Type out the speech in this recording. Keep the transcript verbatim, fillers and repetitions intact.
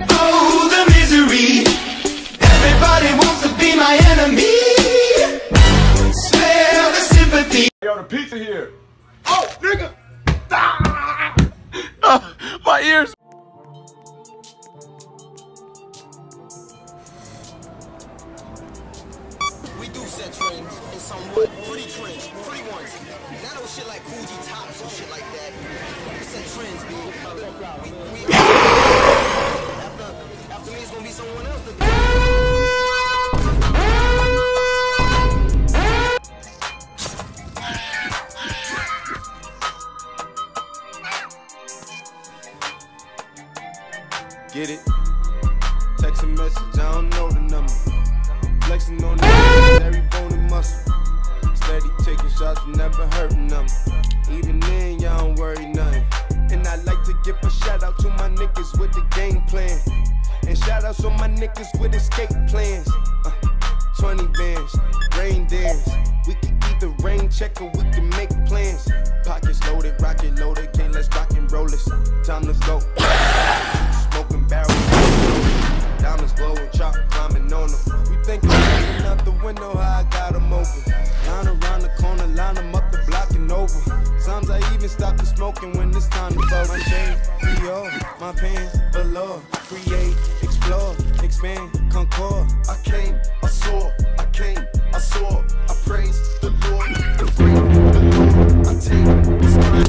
Oh, the misery. Everybody wants to be my enemy. Smell the sympathy. Yo, the pizza here. Oh, nigga. Ah! Uh, my ears. We do set trends in somewhat pretty trends, pretty ones. Not no shit like Coogee tops or shit like that. We set trends, dude. We, we, after, after me, it's gonna be someone else to do. Get it? Text a message, I don't know the number. Flexing on the every bone and muscle. Steady taking shots, never hurting them. Even then, y'all don't worry nothing. And I like to give a shout out to my niggas with the game plan. And shout outs on my niggas with escape plans. Uh, twenty bands, rain dance. We can either rain check or we can make plans. Pockets loaded, rocket loaded, can't let's rock and roll this. Time to go. Smoking barrels, diamonds glowing, chop climbing on them. We think I'm looking out the window, how I got them open. Line around the corner, line them up the block and over. Sometimes I even stop the smoking when it's time to blow. My chain, Dior, my pants, below. Create, explore, expand, concord. I came, I saw, I came, I saw. I praise the Lord, the great, the Lord. I take, it's mine.